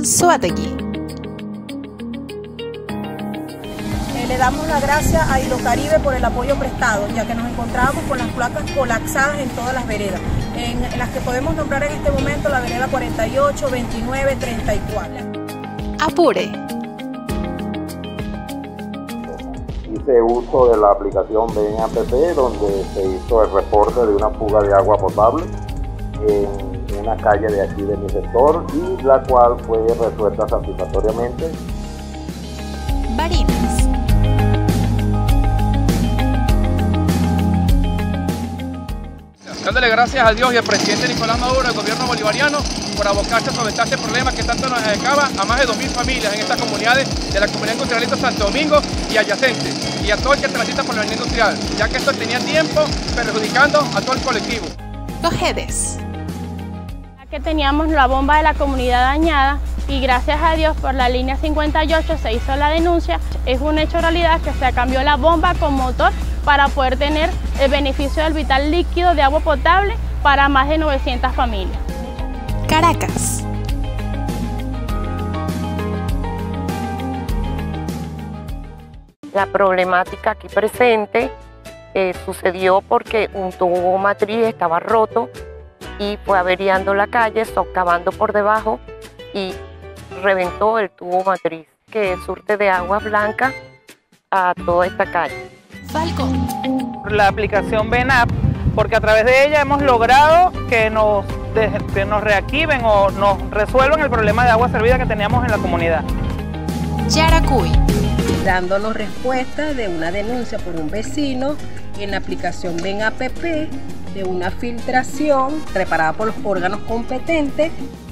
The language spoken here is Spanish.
Anzoátegui. Le damos las gracias a Hidrocaribe por el apoyo prestado, ya que nos encontrábamos con las placas colapsadas en todas las veredas, en las que podemos nombrar en este momento la vereda 48, 29, 34. Apure. Hice uso de la aplicación Ven App, donde se hizo el reporte de una fuga de agua potable en una calle de aquí de mi sector, y la cual fue resuelta satisfactoriamente. Barinas. Dándole gracias a Dios y al presidente Nicolás Maduro, del gobierno bolivariano, por abocarse sobre este problema que tanto nos acaba a más de 2.000 familias en estas comunidades de la Comunidad Industrialista Santo Domingo y adyacentes, y a todo el que transita por la avenida industrial, ya que esto tenía tiempo perjudicando a todo el colectivo. Cojedes. Que teníamos la bomba de la comunidad dañada y gracias a Dios por la línea 58 se hizo la denuncia. Es un hecho realidad que se cambió la bomba con motor para poder tener el beneficio del vital líquido de agua potable para más de 900 familias. Caracas. La problemática aquí presente sucedió porque un tubo matriz estaba roto y fue averiando la calle, socavando por debajo y reventó el tubo matriz que surte de agua blanca a toda esta calle. Falcón. La aplicación Ven App, porque a través de ella hemos logrado que nos reactiven o nos resuelvan el problema de agua servida que teníamos en la comunidad. Yaracuy. Dándonos respuesta de una denuncia por un vecino en la aplicación Ven App de una filtración preparada por los órganos competentes